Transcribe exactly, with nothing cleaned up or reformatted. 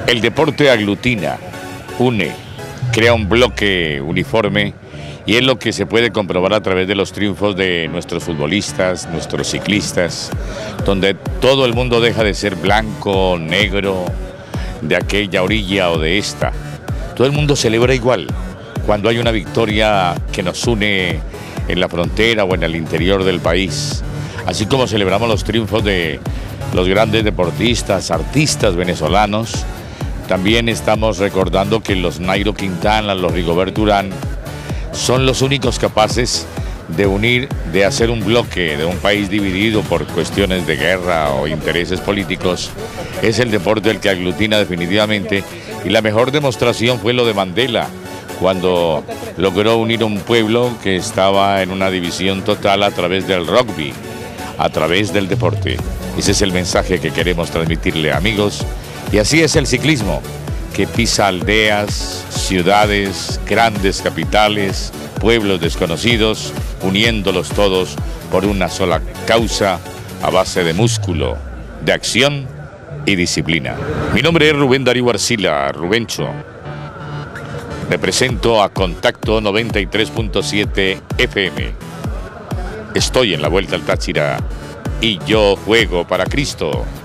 El deporte aglutina, une, crea un bloque uniforme y es lo que se puede comprobar a través de los triunfos de nuestros futbolistas, nuestros ciclistas, donde todo el mundo deja de ser blanco, negro, de aquella orilla o de esta. Todo el mundo celebra igual cuando hay una victoria que nos une en la frontera o en el interior del país. Así como celebramos los triunfos de los grandes deportistas, artistas venezolanos, también estamos recordando que los Nairo Quintana, los Rigoberto Urán, son los únicos capaces de unir, de hacer un bloque de un país dividido por cuestiones de guerra o intereses políticos. Es el deporte el que aglutina definitivamente, y la mejor demostración fue lo de Mandela, cuando logró unir un pueblo que estaba en una división total a través del rugby, a través del deporte. Ese es el mensaje que queremos transmitirle, amigos. Y así es el ciclismo, que pisa aldeas, ciudades, grandes capitales, pueblos desconocidos, uniéndolos todos por una sola causa a base de músculo, de acción y disciplina. Mi nombre es Rubén Darío Arcila, Rubencho. Represento a Contacto noventa y tres punto siete F M. Estoy en la Vuelta al Táchira y yo juego para Cristo.